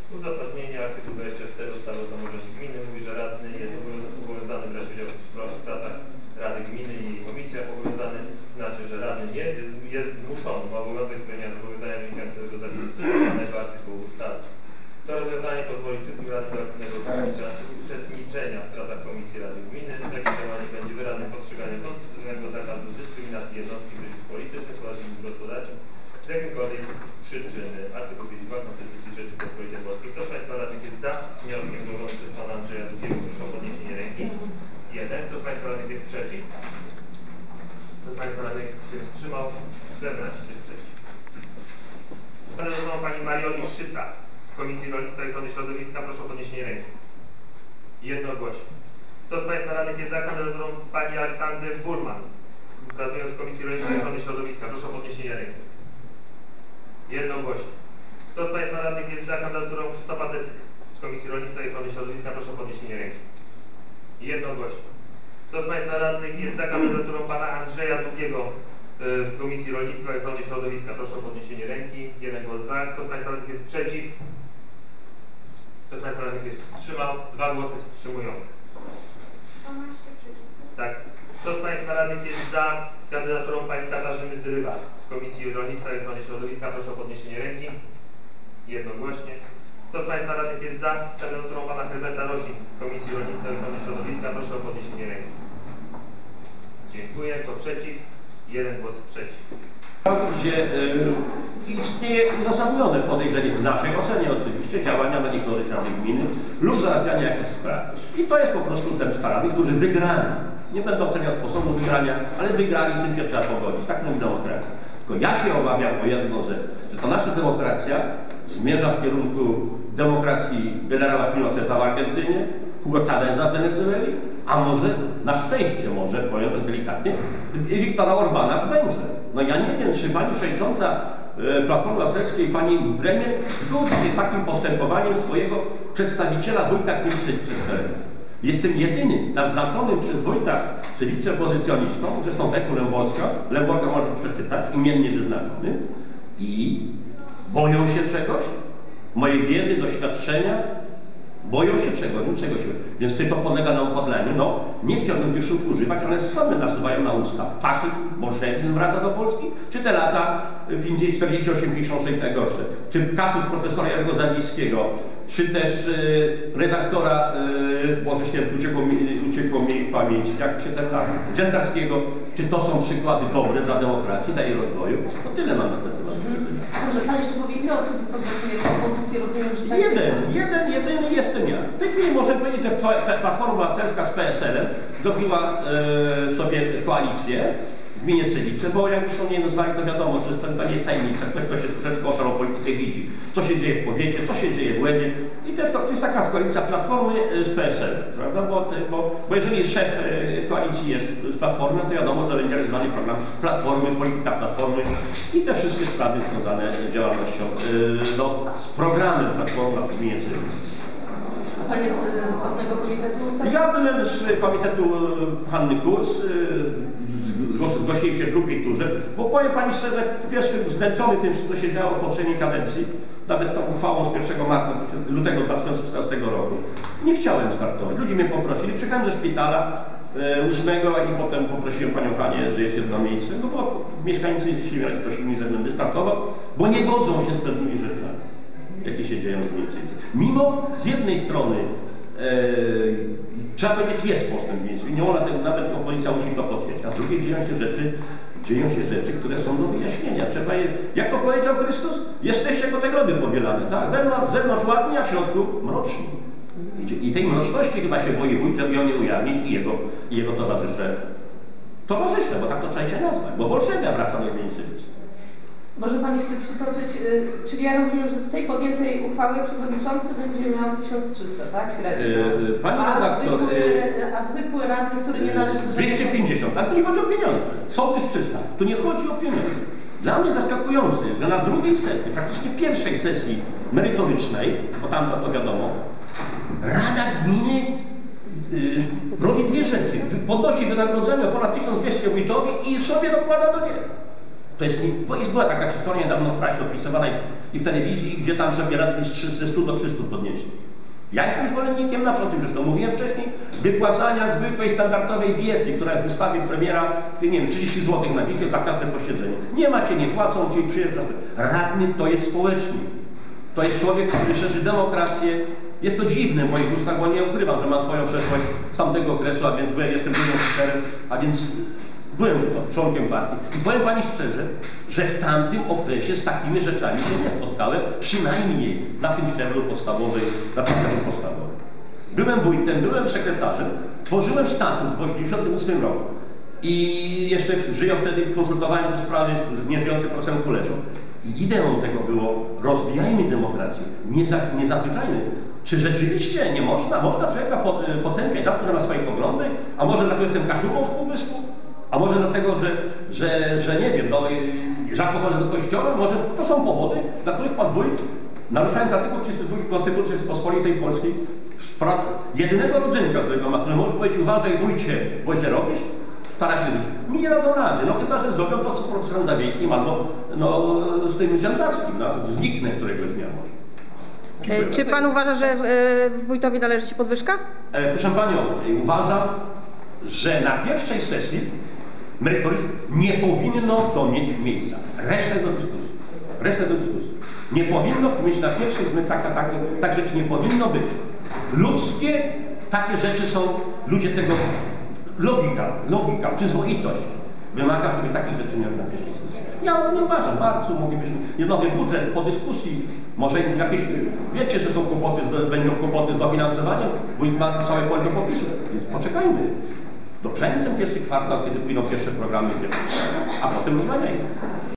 Uzasadnienie artykuł 24 ustawy o samorządzie gminy mówi, że radny jest obowiązany brać udział w pracach Rady Gminy i komisjach obowiązany, znaczy, że radny nie jest zmuszony, ma obowiązek spełniania zobowiązania wynikającego z zapisu cytowanego artykułu ustawy. To rozwiązanie pozwoli wszystkim radnym do aktywnego uczestniczenia w pracach Komisji Rady Gminy. Takie działanie będzie wyrazem postrzegania konstytucyjnego zakazu dyskryminacji jednostki w życiu politycznym, społecznym i gospodarczym z jakiejkolwiek przyczyny. Artykuł 32 Konstytucji Rzeczypospolitej Polskiej. Kto z Państwa radnych jest za wnioskiem złożonym przez Pana Andrzeja Długiego? Proszę o podniesienie ręki. 1. Kto z Państwa radnych jest przeciw? Kto z Państwa radnych się wstrzymał? 14 przeciw. Kandydaturą Pani Marioli Szyca w Komisji Rolnictwa i Ochrony Środowiska. Proszę o podniesienie ręki. Jednogłośnie. Kto z Państwa radnych jest za kandydaturą Pani Aleksandry Burman, pracując w Komisji Rolnictwa i Ochrony Środowiska? Proszę o podniesienie ręki. Jednogłośnie. Kto z Państwa radnych jest za kandydaturą Krzysztofa Decyk w Komisji Rolnictwa i Ochrony Środowiska? Proszę o podniesienie ręki. Jednogłośnie. Kto z Państwa radnych jest za kandydaturą Pana Andrzeja Długiego w Komisji Rolnictwa i Ochrony Środowiska? Proszę o podniesienie ręki. Jeden głos za. Kto z Państwa radnych jest przeciw? Kto z Państwa radnych jest wstrzymał? 2 głosy wstrzymujące. 12 przeciw. Tak. Kto z Państwa radnych jest za kandydaturą Pani Katarzyny Drywa w Komisji Rolnictwa i Ochrony Środowiska? Proszę o podniesienie ręki. Jednogłośnie. Kto z Państwa radnych jest za kandydaturą Pana Herberta Rosin w Komisji Rolnictwa i Ochrony Środowiska? Proszę o podniesienie ręki. Dziękuję. Kto przeciw? 1 głos przeciw. Gdzie istnieje uzasadnione podejrzenie, w naszej ocenie oczywiście, działania na niekorzyść Rady Gminy lub załatwiania jakichś spraw. I to jest po prostu zemsta Rady, którzy wygrali. Nie będę oceniał sposobu wygrania, ale wygrali, z tym się trzeba pogodzić. Tak mówi demokracja. Tylko ja się obawiam o jedną rzecz, że to nasza demokracja zmierza w kierunku demokracji generała Pinoceta w Argentynie, Hugo Chaveza w Wenezueli, a może, na szczęście może, powiem to delikatnie, Wiktora Orbana w Węgrzech. No ja nie wiem, czy pani przewodnicząca Platformy Obywatelskiej i pani premier zgodzi się z takim postępowaniem swojego przedstawiciela Wojta Klimczyk przez teren. Jestem jedynym naznaczonym przez Wojta wicepozycjonistą, zresztą Echu Lęborka można przeczytać, imiennie wyznaczony, i boją się czegoś, mojej wiedzy, doświadczenia, boją się czegoś. Więc czy to podlega na upodleniu? No, nie chciałbym tych słów używać, one same nasuwają na usta. Faszyzm, bolszewizm wraca do Polski? Czy te lata 48-56 najgorsze? Czy kasus profesora Jarego Zawińskiego? Czy też redaktora, Boże Święty, uciekło mi pamięć, jak się ten Dżętarskiego? Czy to są przykłady dobre dla demokracji, dla jej rozwoju? To tyle mam na ten temat. Może Pan jeszcze powie, ile osób jest obecnie w opozycji, rozumiem, że Jedyny jestem ja. W tej chwili może powiedzieć, że Platforma Obywatelska z PSL-em zrobiła sobie koalicję w gminie Cylice, bo jak już nie nazwali, to wiadomo, że to nie jest tajemnica. Ktoś, kto się troszeczkę o politykę widzi, co się dzieje w powiecie, co się dzieje w Łebie. I to jest taka koalicja Platformy z PSL, prawda? Bo jeżeli szef koalicji jest z Platformy, to wiadomo, że będzie realizowany program Platformy, polityka Platformy i te wszystkie sprawy związane z działalnością, z programem Platformy w gminie Cylice. A Pan jest z własnego komitetu ustawy? Ja byłem z komitetu Hanny Kurs, zgłosiłem się w drugiej turze, bo powiem Pani szczerze, po pierwsze zmęczony tym, co się działo w poprzedniej kadencji, nawet tą uchwałą z 1 marca, lutego 2014 roku, nie chciałem startować. Ludzie mnie poprosili, przyjechałem ze szpitala 8 i potem poprosiłem Panią Hanię, że jest jedno miejsce, no bo mieszkańcy Siemianowic prosili mnie, żebym wystartował, bo nie godzą się z pewnymi rzeczami, jakie się dzieją w mniej. Mimo z jednej strony trzeba powiedzieć, jest postęp miejscu i nie ona tego, nawet opozycja musi to potwierdzić, a z drugiej dzieją się rzeczy, które są do wyjaśnienia. Trzeba je, jak to powiedział Chrystus, jesteście jako te groby pobielane, tak? Z zewnątrz ładnie, a w środku mroczni. I tej mroczności chyba się boi wójt, żeby ją nie ujawnić i jego towarzysze, bo tak to trzeba się nazwać, bo bolszewia wraca do gminy Cylice. Może Pan jeszcze przytoczyć, czyli ja rozumiem, że z tej podjętej uchwały przewodniczący będzie miał 1300, tak? Średnio. Pani redaktor... A zwykły radny, który nie należy do... 250, ale tu nie chodzi o pieniądze. Sołtys 300. Tu nie chodzi o pieniądze. Dla mnie zaskakujące jest, że na drugiej sesji, praktycznie pierwszej sesji merytorycznej, bo tam to wiadomo, Rada Gminy robi dwie rzeczy. Podnosi wynagrodzenie o ponad 1200 wójtowi i sobie dokłada do niego. To jest, była taka historia niedawno w prasie opisywana i w telewizji, gdzie tam sobie radni ze 100 do 300 podnieśli. Ja jestem zwolennikiem na przykład, zresztą mówiłem wcześniej, wypłacania zwykłej, standardowej diety, która jest w ustawie premiera, nie wiem, 30 zł na dzień za każde posiedzenie. Nie macie, nie płacą, ci przyjeżdżasz. Radny to jest społecznik. To jest człowiek, który szerzy demokrację. Jest to dziwne w moich ustach, bo nie ukrywam, że mam swoją przeszłość z tamtego okresu, a więc jestem byłym oficerem, a więc byłem członkiem partii. I powiem Pani szczerze, że w tamtym okresie z takimi rzeczami się nie spotkałem, przynajmniej na tym szczeblu podstawowym, Byłem wójtem, byłem sekretarzem, tworzyłem statut w 1988 roku. I jeszcze żyjąc wtedy, konsultowałem te sprawy z nieżyjącym profesorem Kuleszą. I ideą tego było, rozwijajmy demokrację, nie zawyżajmy. Czy rzeczywiście nie można? Można człowieka potępiać za to, że ma swoje poglądy? A może dlatego, że jestem kaszubą z półwyspu? A może dlatego, że nie wiem, no, rzadko chodzę do kościoła? Może to są powody, dla których pan wójt, naruszając artykuł 32 Konstytucji Rzeczypospolitej Polskiej, jedynego rodzynka, którego ma, który może powiedzieć, uważaj wójcie, bo źle robisz, stara się żyć. Mi nie dadzą rady, no chyba, że zrobią to, co z profesorem Zawiejskim albo z tym Ziętarskim, no, zniknę któregoś dnia. Czy pan uważa, że wójtowi należy się podwyżka? Proszę Panią, uważam, że na pierwszej sesji merytorycznej nie powinno to mieć miejsca. Resztę do dyskusji. Nie powinno to mieć na pierwszej, tak rzeczy nie powinno być. Ludzkie takie rzeczy są, ludzie tego, logika, przyzwoitość wymaga, żeby takich rzeczy nie robić na pierwszej sesji. Ja nie uważam, bardzo moglibyśmy, nowy budżet po dyskusji, może jakieś, wiecie, że są będą kłopoty z dofinansowaniem, wójt ma całe pole do popisu, więc poczekajmy. Doprzejmy ten pierwszy kwartał, kiedy pójdą pierwsze programy, a potem rozmawiajmy.